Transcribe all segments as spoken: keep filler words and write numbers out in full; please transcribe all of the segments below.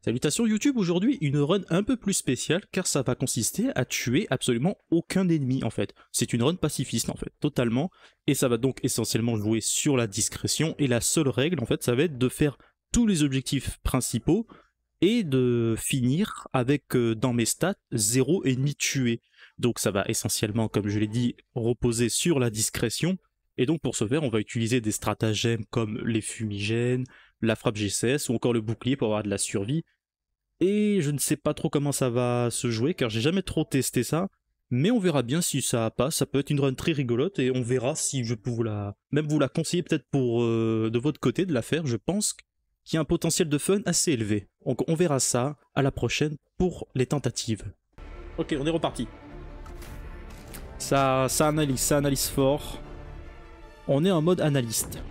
Salutations YouTube, aujourd'hui une run un peu plus spéciale car ça va consister à tuer absolument aucun ennemi en fait. C'est une run pacifiste en fait, totalement, et ça va donc essentiellement jouer sur la discrétion et la seule règle en fait ça va être de faire tous les objectifs principaux et de finir avec euh, dans mes stats zéro ennemi tué. Donc ça va essentiellement, comme je l'ai dit, reposer sur la discrétion, et donc pour ce faire on va utiliser des stratagèmes comme les fumigènes, la frappe G C S ou encore le bouclier pour avoir de la survie. Et je ne sais pas trop comment ça va se jouer car j'ai jamais trop testé ça, mais on verra bien si ça passe. Ça peut être une run très rigolote et on verra si je peux vous la, même vous la conseiller peut-être pour euh, de votre côté de la faire. Je pense qu'il y a un potentiel de fun assez élevé. Donc on verra ça à la prochaine pour les tentatives. Ok, on est reparti. Ça, ça analyse, ça analyse fort. On est en mode analyste.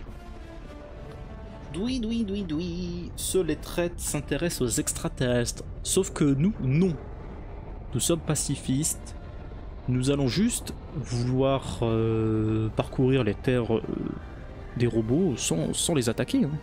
Doui, doui, doui, doui. Seuls les traites s'intéressent aux extraterrestres. Sauf que nous, non. Nous sommes pacifistes. Nous allons juste vouloir euh, parcourir les terres euh, des robots sans, sans les attaquer. Hein.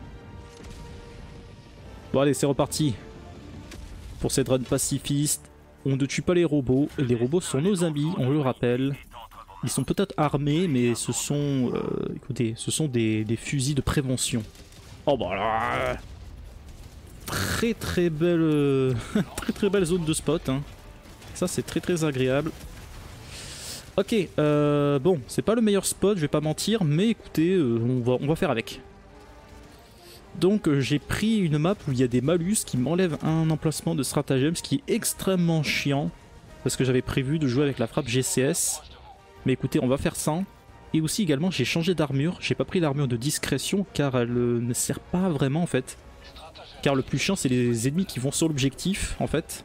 Bon allez, c'est reparti. Pour cette run pacifiste, on ne tue pas les robots. Les robots sont nos amis, on le rappelle. Ils sont peut-être armés, mais ce sont, euh, écoutez, ce sont des, des fusils de prévention. Oh bah là, très très belle, euh, très très belle zone de spot. Hein. Ça c'est très très agréable. Ok, euh, bon, c'est pas le meilleur spot, je vais pas mentir, mais écoutez, euh, on va, on va faire avec. Donc euh, j'ai pris une map où il y a des malus qui m'enlèvent un emplacement de stratagème, ce qui est extrêmement chiant, parce que j'avais prévu de jouer avec la frappe G C S. Mais écoutez, on va faire ça. Et aussi également, j'ai changé d'armure. J'ai pas pris l'armure de discrétion car elle euh, ne sert pas vraiment en fait. Car le plus chiant, c'est les ennemis qui vont sur l'objectif en fait.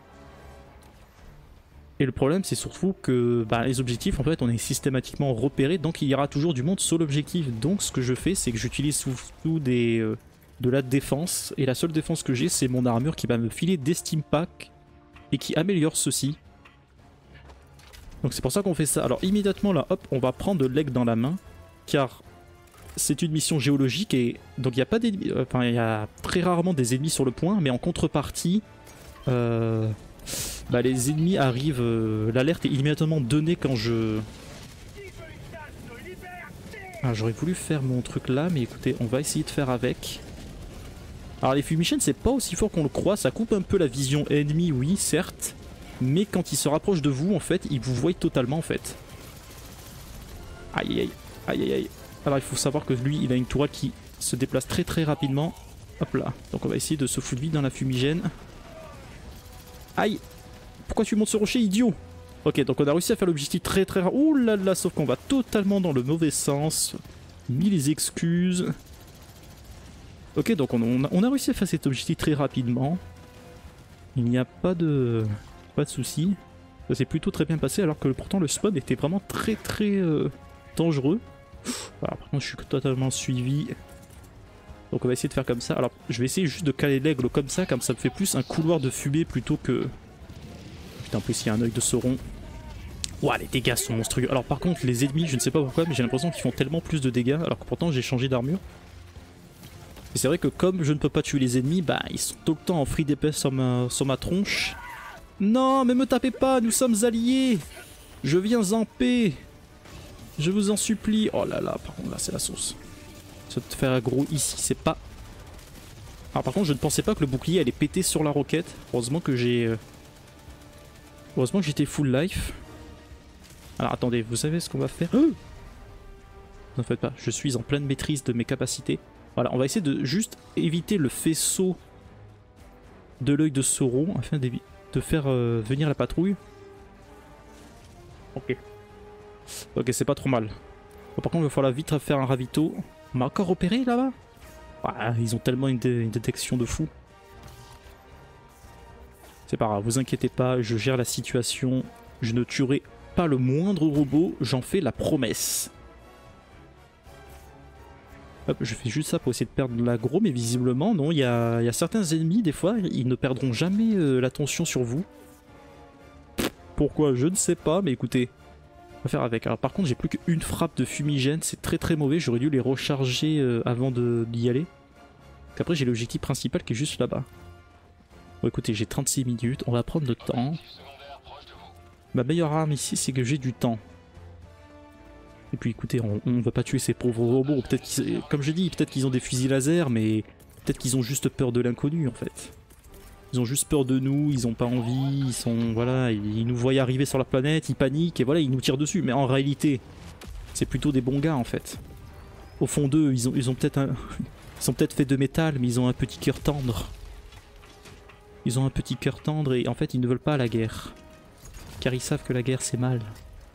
Et le problème, c'est surtout que bah, les objectifs, en fait, on est systématiquement repérés. Donc il y aura toujours du monde sur l'objectif. Donc ce que je fais, c'est que j'utilise surtout des, euh, de la défense. Et la seule défense que j'ai, c'est mon armure qui va me filer des steam packs et qui améliore ceci. Donc c'est pour ça qu'on fait ça. Alors immédiatement là, hop, on va prendre l'aigle dans la main, car c'est une mission géologique et donc il n'y a pas d'ennemis, enfin il y a très rarement des ennemis sur le point, mais en contrepartie, euh, bah, les ennemis arrivent, euh, l'alerte est immédiatement donnée quand je... Ah, j'aurais voulu faire mon truc là, mais écoutez, on va essayer de faire avec. Alors les fumigènes c'est pas aussi fort qu'on le croit, ça coupe un peu la vision ennemie, oui certes. Mais quand il se rapproche de vous, en fait, il vous voit totalement, en fait. Aïe, aïe, aïe, aïe, aïe. Alors, il faut savoir que lui, il a une tourelle qui se déplace très, très rapidement. Hop là. Donc, on va essayer de se foutre vite dans la fumigène. Aïe. Pourquoi tu montes ce rocher, idiot? Ok, donc on a réussi à faire l'objectif très, très rare. Ouh là là, sauf qu'on va totalement dans le mauvais sens. Mille excuses. Ok, donc on, on, a, on a réussi à faire cet objectif très rapidement. Il n'y a pas de... Pas de soucis, ça s'est plutôt très bien passé alors que pourtant le spawn était vraiment très très euh, dangereux. Alors, par contre je suis totalement suivi. Donc on va essayer de faire comme ça. Alors je vais essayer juste de caler l'aigle comme ça, comme ça me fait plus un couloir de fumée plutôt que... Putain en plus il y a un œil de Sauron. Ouah les dégâts sont monstrueux. Alors par contre les ennemis je ne sais pas pourquoi mais j'ai l'impression qu'ils font tellement plus de dégâts alors que pourtant j'ai changé d'armure. Et c'est vrai que comme je ne peux pas tuer les ennemis, bah ils sont tout le temps en free D P S sur ma, sur ma tronche. Non, mais me tapez pas, nous sommes alliés. Je viens en paix. Je vous en supplie. Oh là là, par contre, là, c'est la sauce. Se faire aggro ici, c'est pas... Alors par contre, je ne pensais pas que le bouclier allait péter sur la roquette. Heureusement que j'ai... Euh... Heureusement que j'étais full life. Alors attendez, vous savez ce qu'on va faire? Oh, ne faites pas, je suis en pleine maîtrise de mes capacités. Voilà, on va essayer de juste éviter le faisceau de l'œil de Sauron afin d'éviter... de faire euh, venir la patrouille. Ok. Ok, c'est pas trop mal. Bon, par contre, il va falloir vite faire un ravito. On m'a encore repéré là-bas. Ah, ils ont tellement une, dé une détection de fou. C'est pas grave, vous inquiétez pas, je gère la situation. Je ne tuerai pas le moindre robot, j'en fais la promesse. Hop, je fais juste ça pour essayer de perdre l'aggro, mais visiblement, non, il y a, y a certains ennemis, des fois, ils ne perdront jamais euh, l'attention sur vous. Pourquoi? Je ne sais pas, mais écoutez, on va faire avec. Alors par contre, j'ai plus qu'une frappe de fumigène, c'est très très mauvais, j'aurais dû les recharger euh, avant d'y aller. Qu'après, j'ai l'objectif principal qui est juste là-bas. Bon écoutez, j'ai trente-six minutes, on va prendre le temps. Ma meilleure arme ici, c'est que j'ai du temps. Et puis écoutez, on, on va pas tuer ces pauvres robots. Peut-être qu'ils, comme je dis, peut-être qu'ils ont des fusils laser, mais peut-être qu'ils ont juste peur de l'inconnu en fait. Ils ont juste peur de nous, ils ont pas envie, ils sont, voilà, ils nous voient arriver sur la planète, ils paniquent et voilà, ils nous tirent dessus. Mais en réalité, c'est plutôt des bons gars en fait. Au fond d'eux, ils ont, ils ont peut-être un, ils sont peut-être faits de métal, mais ils ont un petit cœur tendre. Ils ont un petit cœur tendre et en fait, ils ne veulent pas la guerre, car ils savent que la guerre c'est mal.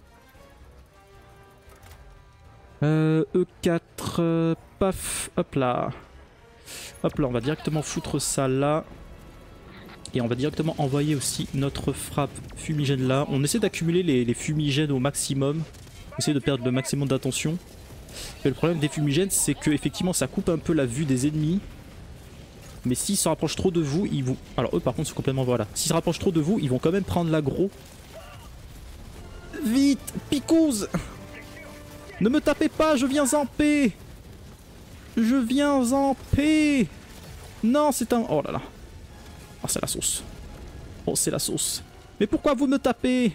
Euh, E quatre, euh, paf, hop là. Hop là, on va directement foutre ça là. Et on va directement envoyer aussi notre frappe fumigène là. On essaie d'accumuler les, les fumigènes au maximum. On essaie de perdre le maximum d'attention. Et le problème des fumigènes, c'est que effectivement ça coupe un peu la vue des ennemis. Mais s'ils se rapprochent trop de vous, ils vont... Alors eux par contre c'est complètement... Voilà. S'ils se rapprochent trop de vous, ils vont quand même prendre l'aggro. Vite, picouse! Ne me tapez pas, je viens en paix! Je viens en paix! Non, c'est un... Oh là là. Oh, c'est la sauce. Oh, c'est la sauce. Mais pourquoi vous me tapez?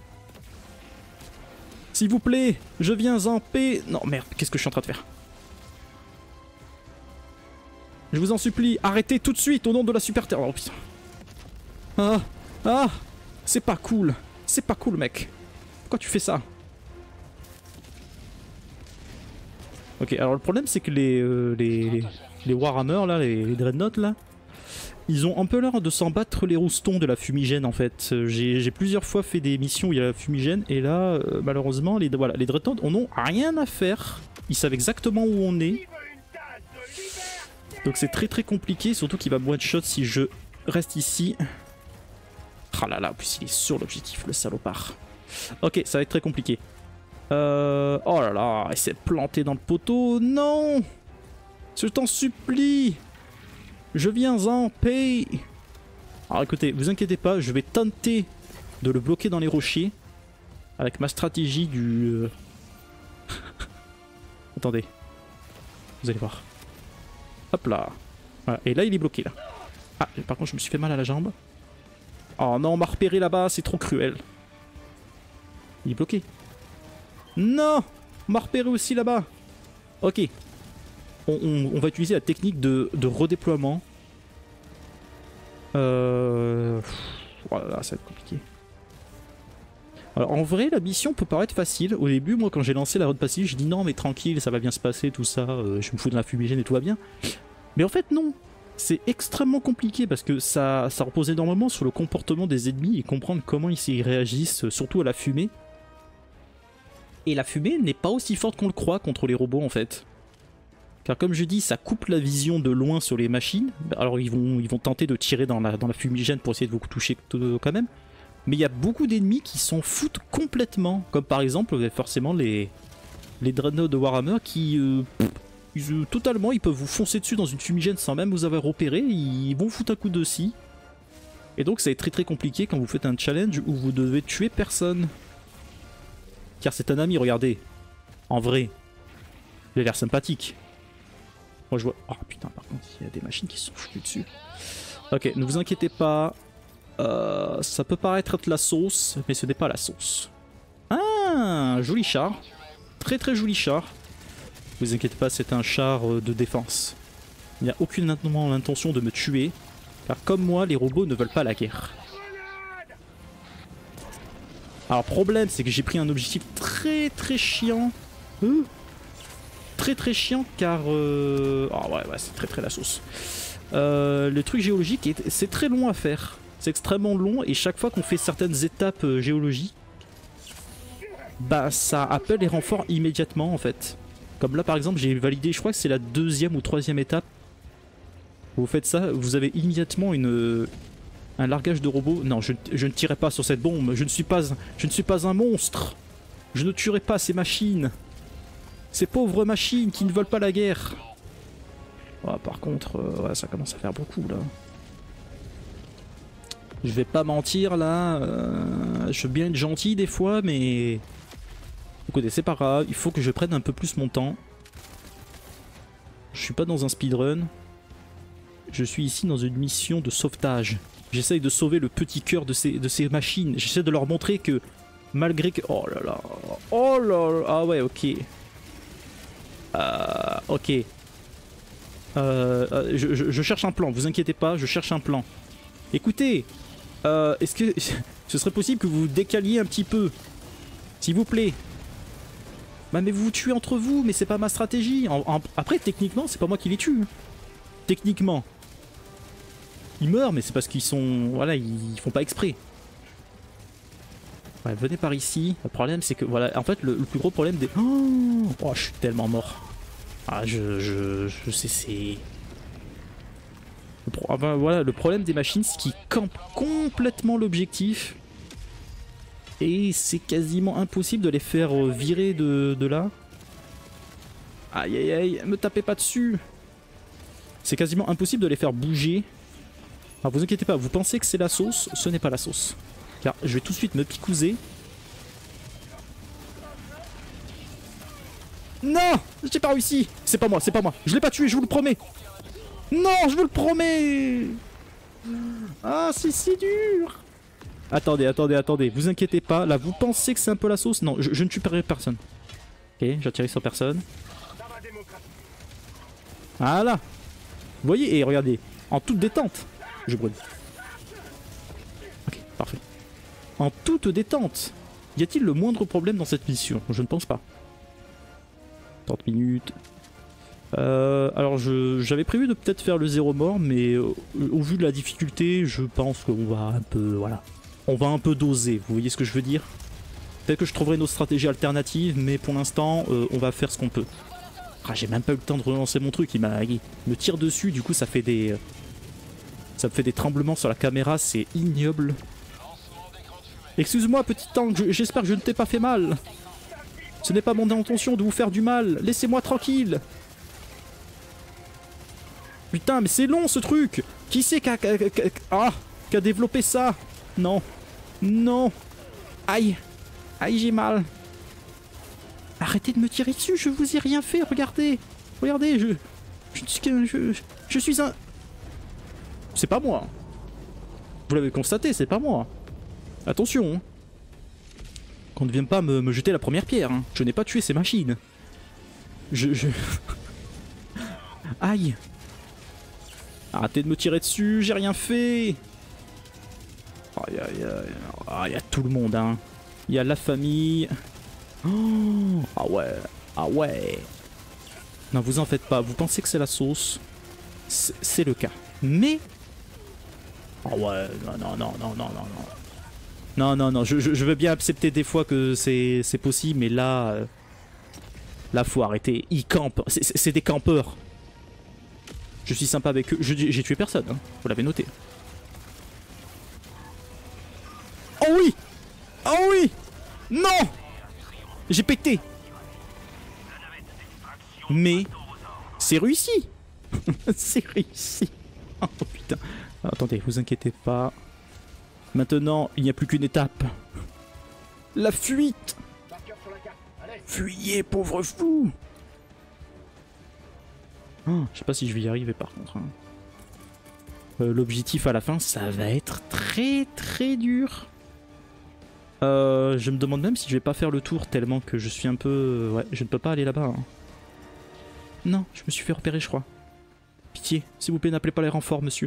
S'il vous plaît, je viens en paix. Non, merde, qu'est-ce que je suis en train de faire? Je vous en supplie, arrêtez tout de suite au nom de la super terre. Oh putain. Ah, ah, c'est pas cool. C'est pas cool, mec. Pourquoi tu fais ça? Ok, alors le problème, c'est que les, euh, les, les Warhammer, là, les, les Dreadnought, là, ils ont un peu l'air de s'en battre les roustons de la fumigène en fait. J'ai plusieurs fois fait des missions où il y a la fumigène et là euh, malheureusement les, voilà, les Dreadnought on n'a rien à faire. Ils savent exactement où on est. Donc c'est très très compliqué, surtout qu'il va me one shot si je reste ici. Ah là là, en plus il est sur l'objectif le salopard. Ok, ça va être très compliqué. Euh... Oh là là, il s'est planté dans le poteau. Non! Je t'en supplie! Je viens en paix. Alors écoutez, vous inquiétez pas, je vais tenter de le bloquer dans les rochers avec ma stratégie du... Euh... Attendez. Vous allez voir. Hop là. Voilà. Et là il est bloqué là. Ah, par contre je me suis fait mal à la jambe. Oh non, on m'a repéré là-bas, c'est trop cruel. Il est bloqué. Non! On m'a repéré aussi là-bas. Ok. On, on, on va utiliser la technique de, de redéploiement. Euh... Voilà, ça va être compliqué. Alors en vrai, la mission peut paraître facile. Au début, moi quand j'ai lancé la route passive, j'ai dit non mais tranquille, ça va bien se passer, tout ça, euh, je me fous de la fumigène et tout va bien. Mais en fait non. C'est extrêmement compliqué parce que ça, ça repose énormément sur le comportement des ennemis et comprendre comment ils réagissent, surtout à la fumée. Et la fumée n'est pas aussi forte qu'on le croit contre les robots en fait. Car comme je dis, ça coupe la vision de loin sur les machines. Alors ils vont, ils vont tenter de tirer dans la, dans la fumigène pour essayer de vous toucher quand même. Mais il y a beaucoup d'ennemis qui s'en foutent complètement. Comme par exemple, forcément, les, les Dreadnought de Warhammer qui... Euh, ils, euh, totalement, ils peuvent vous foncer dessus dans une fumigène sans même vous avoir repéré. Ils vont foutre un coup de scie. Et donc ça va être très très compliqué quand vous faites un challenge où vous devez tuer personne. Car c'est un ami, regardez. En vrai. Il a l'air sympathique. Moi je vois... Oh putain, par contre, il y a des machines qui se sont foutues dessus. Ok, ne vous inquiétez pas. Euh, ça peut paraître être la sauce, mais ce n'est pas la sauce. Ah, joli char. Très très joli char. Ne vous inquiétez pas, c'est un char de défense. Il n'y a aucune intention de me tuer. Car comme moi, les robots ne veulent pas la guerre. Alors problème, c'est que j'ai pris un objectif très très chiant. Euh Très très chiant car... Euh... Oh ouais, ouais c'est très très la sauce. Euh, le truc géologique, c'est très long à faire. C'est extrêmement long et chaque fois qu'on fait certaines étapes euh, géologiques, bah ça appelle les renforts immédiatement en fait. Comme là par exemple j'ai validé, je crois que c'est la deuxième ou troisième étape. Vous faites ça, vous avez immédiatement une, un largage de robots. Non, je, je ne tirerai pas sur cette bombe, je ne suis pas, je ne suis pas un monstre. Je ne tuerai pas ces machines. Ces pauvres machines qui ne veulent pas la guerre. Oh, par contre, euh, ouais, ça commence à faire beaucoup là. Je vais pas mentir là, euh, je veux bien être gentil des fois, mais... Écoutez, c'est pas grave, il faut que je prenne un peu plus mon temps. Je suis pas dans un speedrun. Je suis ici dans une mission de sauvetage. J'essaye de sauver le petit cœur de ces, de ces machines. J'essaie de leur montrer que malgré que... Oh là là. Oh là là. Ah ouais, ok. Euh, ok. Euh, euh, je, je, je cherche un plan, vous inquiétez pas, je cherche un plan. Écoutez, euh, est-ce que ce serait possible que vous vous décaliez un petit peu? S'il vous plaît. Bah mais vous vous tuez entre vous, mais c'est pas ma stratégie. En, en, après, techniquement, c'est pas moi qui les tue. Techniquement. Ils meurent, mais c'est parce qu'ils sont... Voilà, ils font pas exprès. Ouais, venez par ici. Le problème, c'est que... Voilà, en fait, le, le plus gros problème des... Oh, oh, je suis tellement mort. Ah, je... Je, je sais, c'est... Le, pro... enfin, voilà, le problème des machines, c'est qu'ils campent complètement l'objectif. Et c'est quasiment impossible de les faire virer de, de là. Aïe, aïe, aïe, me tapez pas dessus. C'est quasiment impossible de les faire bouger. Alors vous inquiétez pas, vous pensez que c'est la sauce, ce n'est pas la sauce. Car je vais tout de suite me picouser. Non, j'ai pas réussi. C'est pas moi, c'est pas moi. Je l'ai pas tué, je vous le promets. Non, je vous le promets. Ah, c'est si dur. Attendez, attendez, attendez. Vous inquiétez pas. Là, vous pensez que c'est un peu la sauce? Non, je, je ne tuerai personne. Ok, j'atterris sur personne. Voilà. Vous voyez, et regardez, en toute détente. Je brûle. Ok, parfait. En toute détente. Y a-t-il le moindre problème dans cette mission? Je ne pense pas. trente minutes. Euh, alors, j'avais prévu de peut-être faire le zéro mort, mais euh, au vu de la difficulté, je pense qu'on va un peu... Voilà. On va un peu doser, vous voyez ce que je veux dire? Peut-être que je trouverai une autre stratégie alternative, mais pour l'instant, euh, on va faire ce qu'on peut. Ah, j'ai même pas eu le temps de relancer mon truc, il, il me tire dessus, du coup ça fait des... Euh, ça me fait des tremblements sur la caméra, c'est ignoble. Excuse-moi petit tank, j'espère que je ne t'ai pas fait mal. Ce n'est pas mon intention de vous faire du mal, laissez-moi tranquille. Putain, mais c'est long ce truc. Qui c'est qui a, qui a, qui a, ah, qui a développé ça? Non. Non. Aïe. Aïe, j'ai mal. Arrêtez de me tirer dessus, je vous ai rien fait, regardez. Regardez, je... Je, je, je suis un... C'est pas moi. Vous l'avez constaté, c'est pas moi. Attention. Qu'on ne vienne pas me, me jeter la première pierre. Hein. Je n'ai pas tué ces machines. Je... je... Aïe. Arrêtez de me tirer dessus, j'ai rien fait. Aïe aïe aïe. Ah, il y a tout le monde, hein. Il y a la famille. Oh, ah ouais. Ah ouais. Non, vous en faites pas. Vous pensez que c'est la sauce. C'est le cas. Mais... Ah ouais. Non, non, non, non, non, non. Non, non, non. Je, je, je veux bien accepter des fois que c'est possible, mais là... Euh, là, faut arrêter. Ils campent. C'est des campeurs. Je suis sympa avec eux. J'ai tué personne, hein. Vous l'avez noté. Oh oui! Oh oui! Non! J'ai pété! Mais... C'est réussi! C'est réussi! Oh putain. Attendez, vous inquiétez pas. Maintenant, il n'y a plus qu'une étape. La fuite! Fuyez, pauvre fou! Oh, je sais pas si je vais y arriver par contre. Hein. Euh, L'objectif à la fin, ça va être très très dur. Euh, je me demande même si je vais pas faire le tour tellement que je suis un peu... Ouais, je ne peux pas aller là-bas. Hein. Non, je me suis fait repérer je crois. Pitié, s'il vous plaît, n'appelez pas les renforts, monsieur.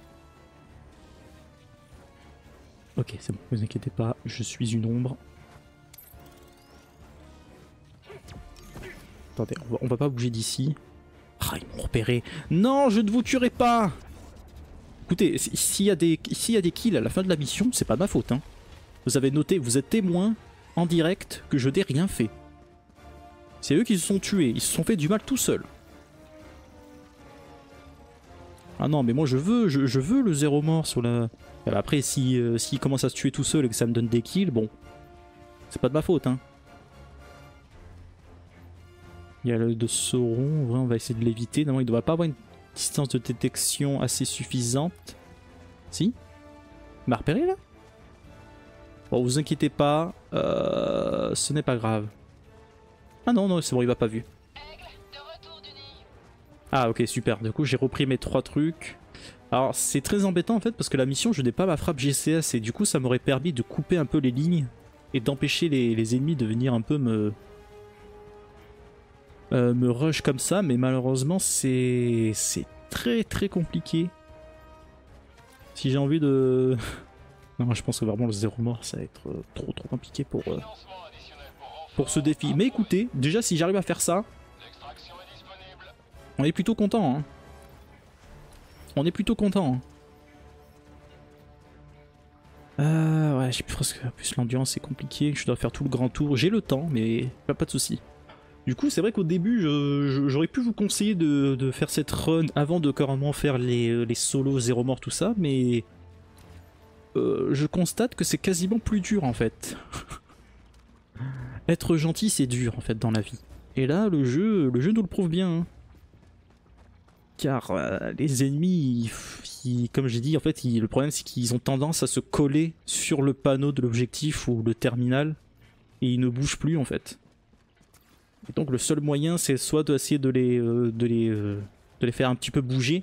Ok, c'est bon, ne vous inquiétez pas, je suis une ombre. Attendez, on va, on va pas bouger d'ici. Ah, ils m'ont repéré. Non, je ne vous tuerai pas. Écoutez, s'il y a des, s'il y a des kills à la fin de la mission, c'est pas de ma faute. Hein. Vous avez noté, vous êtes témoin en direct que je n'ai rien fait. C'est eux qui se sont tués, ils se sont fait du mal tout seuls. Ah non, mais moi je veux, je, je veux le zéro mort sur la... Après, si, euh, s'il commence à se tuer tout seul et que ça me donne des kills, bon, c'est pas de ma faute, hein. Il y a l'œil de Sauron, ouais, on va essayer de l'éviter. Non, il ne devrait pas avoir une distance de détection assez suffisante. Si? Il m'a repéré là? Bon, vous inquiétez pas, euh, ce n'est pas grave. Ah non, non, c'est bon, il m'a pas vu. Ah ok, super, du coup j'ai repris mes trois trucs. Alors c'est très embêtant en fait parce que la mission je n'ai pas ma frappe G C S et du coup ça m'aurait permis de couper un peu les lignes et d'empêcher les, les ennemis de venir un peu me... Euh, me rush comme ça, mais malheureusement c'est c'est très très compliqué. Si j'ai envie de... non, je pense que vraiment le zéro mort ça va être euh, trop trop compliqué pour, euh, pour ce défi. Mais écoutez, déjà si j'arrive à faire ça, on est plutôt content. Hein. On est plutôt content. Hein. Euh, ouais, j'ai presque plus l'endurance, c'est compliqué. Je dois faire tout le grand tour. J'ai le temps, mais pas, pas de souci. Du coup, c'est vrai qu'au début, j'aurais pu vous conseiller de, de faire cette run avant de carrément faire les, les solos zéro mort, tout ça, mais euh, je constate que c'est quasiment plus dur en fait. Être gentil, c'est dur en fait dans la vie. Et là, le jeu, le jeu nous le prouve bien. Hein. Car euh, les ennemis, ils, ils, comme j'ai dit, en fait, ils, le problème c'est qu'ils ont tendance à se coller sur le panneau de l'objectif ou le terminal et ils ne bougent plus en fait. Et donc le seul moyen c'est soit d'essayer de les, euh, de, les, euh, de les faire un petit peu bouger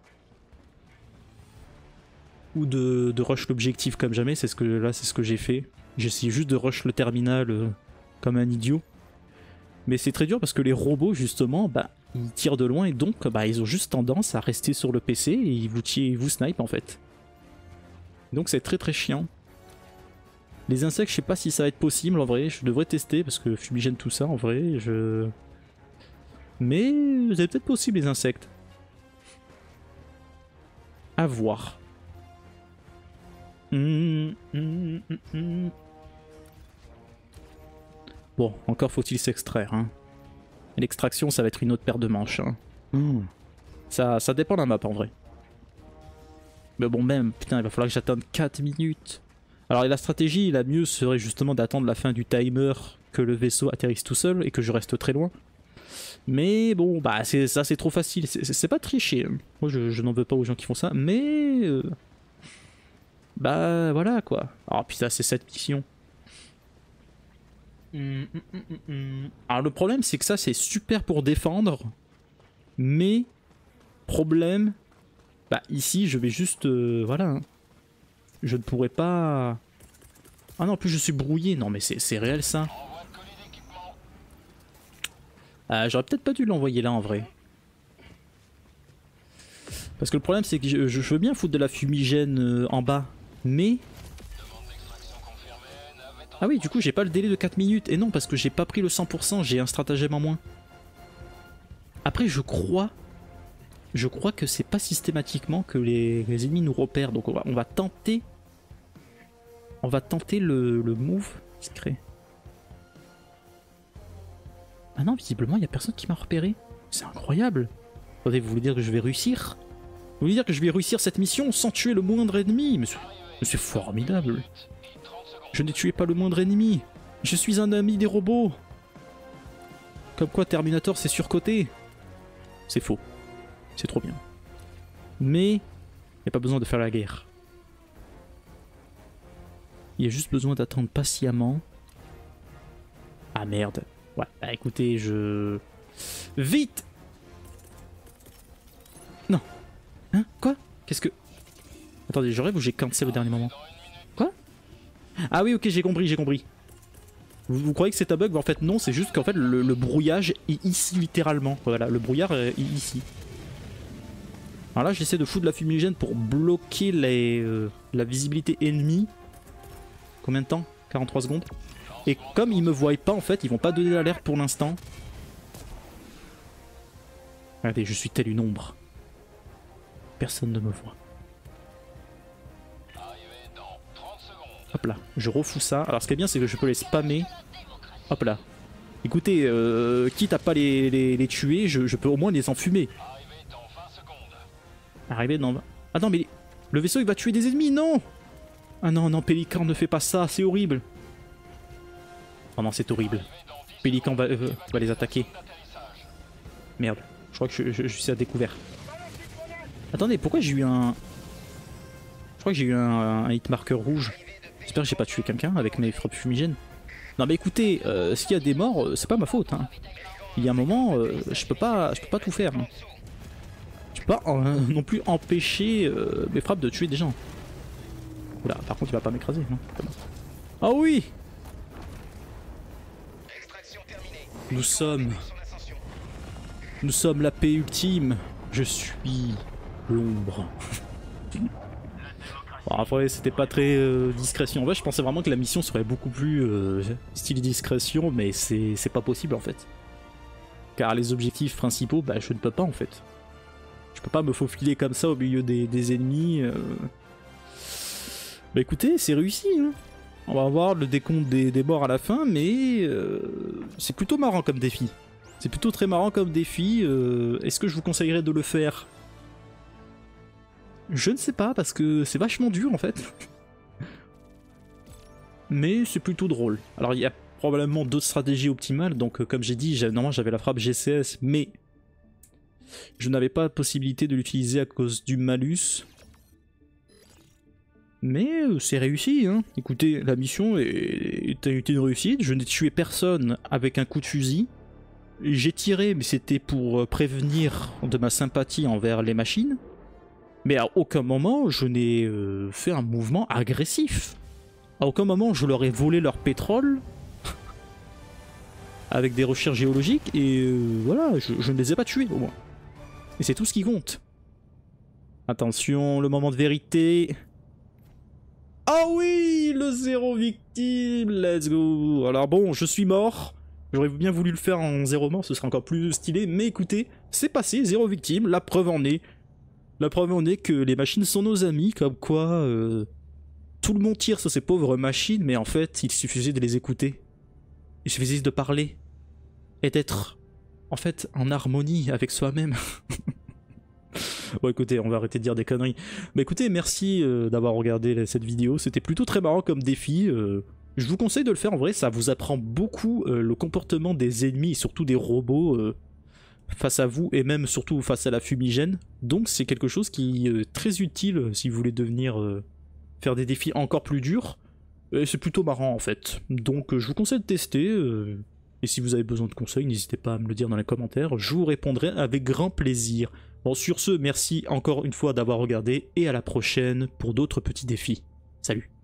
ou de, de rush l'objectif comme jamais, c'est ce que là c'est ce que j'ai fait. J'essaie juste de rush le terminal euh, comme un idiot. Mais c'est très dur parce que les robots justement, bah, ils tirent de loin et donc bah, ils ont juste tendance à rester sur le P C et ils vous, ils vous snipe en fait. Donc c'est très très chiant. Les insectes, je sais pas si ça va être possible en vrai, je devrais tester parce que fumigène tout ça en vrai, je... Mais c'est peut-être possible les insectes. À voir. Mmh, mmh, mmh, mmh. Bon, encore faut-il s'extraire. Hein. L'extraction, ça va être une autre paire de manches. Hein. Mmh. Ça, ça dépend de la map en vrai. Mais bon, même, putain, il va falloir que j'attende quatre minutes. Alors la stratégie, la mieux serait justement d'attendre la fin du timer, que le vaisseau atterrisse tout seul et que je reste très loin. Mais bon, bah ça c'est trop facile, c'est pas tricher. Moi je, je n'en veux pas aux gens qui font ça, mais... Euh, bah voilà quoi. Alors putain c'est cette mission. Hum, hum, hum, hum. Alors le problème c'est que ça c'est super pour défendre, mais problème, bah ici je vais juste... Euh, voilà. Hein. Je ne pourrais pas... Ah non, en plus je suis brouillé. Non mais c'est réel ça. Euh, J'aurais peut-être pas dû l'envoyer là en vrai. Parce que le problème c'est que je, je veux bien foutre de la fumigène euh, en bas. Mais... Ah oui, du coup j'ai pas le délai de quatre minutes. Et non, parce que j'ai pas pris le cent pour cent, j'ai un stratagème en moins. Après je crois... Je crois que c'est pas systématiquement que les, les ennemis nous repèrent. Donc on va, on va tenter... On va tenter le, le move discret. Ah non, visiblement, il n'y a personne qui m'a repéré. C'est incroyable. Attendez, vous voulez dire que je vais réussir? Vous voulez dire que je vais réussir cette mission sans tuer le moindre ennemi? Mais c'est formidable. Je n'ai tué pas le moindre ennemi. Je suis un ami des robots. Comme quoi Terminator c'est surcoté. C'est faux. C'est trop bien. Mais il n'y a pas besoin de faire la guerre. Il y a juste besoin d'attendre patiemment. Ah merde. Ouais, bah écoutez, je... Vite! Non. Hein? Quoi? Qu'est-ce que... Attendez, je rêve ou j'ai cancel au dernier moment? Quoi? Ah oui, ok, j'ai compris, j'ai compris. Vous, vous croyez que c'est un bug? En fait, non, c'est juste qu'en fait, le, le brouillage est ici, littéralement. Voilà, le brouillard est ici. Alors là, j'essaie de foutre de la fumigène pour bloquer les, euh, la visibilité ennemie. Combien de temps? quarante-trois secondes. Et comme ils me voient pas en fait, ils vont pas donner l'alerte pour l'instant. Regardez, je suis tel une ombre. Personne ne me voit. Hop là, je refous ça. Alors ce qui est bien c'est que je peux les spammer. Hop là. Écoutez, euh, quitte à pas les, les, les tuer, je, je peux au moins les enfumer. Arrivé dans... Ah non mais le vaisseau il va tuer des ennemis, non! Ah non, non, Pélican ne fait pas ça, c'est horrible. Oh non, c'est horrible. Pélican va, euh, va les attaquer. Merde, je crois que je, je, je suis à découvert. Attendez, pourquoi j'ai eu un... Je crois que j'ai eu un, un hit marker rouge. J'espère que j'ai pas tué quelqu'un avec mes frappes fumigènes. Non mais écoutez, euh, s'il y a des morts, euh, c'est pas ma faute. Hein. Il y a un moment, euh, je peux pas, je peux pas tout faire. Hein. Je peux pas euh, non plus empêcher euh, mes frappes de tuer des gens. Oula, par contre il va pas m'écraser, non? Ah oui! Nous sommes... Nous sommes la paix ultime. Je suis l'ombre. Bon, après c'était pas très euh, discrétion. En vrai je pensais vraiment que la mission serait beaucoup plus euh, style discrétion, mais c'est pas possible en fait. Car les objectifs principaux, bah je ne peux pas en fait. Je peux pas me faufiler comme ça au milieu des, des ennemis. Euh... Bah écoutez, c'est réussi. Hein. On va voir le décompte des, des morts à la fin, mais euh, c'est plutôt marrant comme défi. C'est plutôt très marrant comme défi. Euh, Est-ce que je vous conseillerais de le faire? Je ne sais pas, parce que c'est vachement dur en fait. Mais c'est plutôt drôle. Alors il y a probablement d'autres stratégies optimales, donc euh, comme j'ai dit, normalement j'avais la frappe G C S, mais je n'avais pas la possibilité de l'utiliser à cause du malus. Mais euh, c'est réussi, hein. Écoutez, la mission est, est une réussite, je n'ai tué personne avec un coup de fusil. J'ai tiré, mais c'était pour prévenir de ma sympathie envers les machines. Mais à aucun moment, je n'ai euh, fait un mouvement agressif. À aucun moment, je leur ai volé leur pétrole avec des recherches géologiques, et euh, voilà, je, je ne les ai pas tués, au moins. Et c'est tout ce qui compte. Attention, le moment de vérité. Ah oui, le zéro victime, let's go. Alors bon, je suis mort. J'aurais bien voulu le faire en zéro mort, ce serait encore plus stylé, mais écoutez, c'est passé, zéro victime, la preuve en est. La preuve en est que les machines sont nos amis, comme quoi euh, tout le monde tire sur ces pauvres machines, mais en fait, il suffisait de les écouter. Il suffisait de parler. Et d'être, en fait, en harmonie avec soi-même. Bon écoutez, on va arrêter de dire des conneries. Mais écoutez, merci euh, d'avoir regardé cette vidéo, c'était plutôt très marrant comme défi. Euh, je vous conseille de le faire en vrai, ça vous apprend beaucoup euh, le comportement des ennemis et surtout des robots euh, face à vous et même surtout face à la fumigène. Donc c'est quelque chose qui est euh, très utile si vous voulez devenir euh, faire des défis encore plus durs. Et c'est plutôt marrant en fait. Donc euh, je vous conseille de tester. Euh, et si vous avez besoin de conseils, n'hésitez pas à me le dire dans les commentaires, je vous répondrai avec grand plaisir. Bon, sur ce, merci encore une fois d'avoir regardé et à la prochaine pour d'autres petits défis. Salut!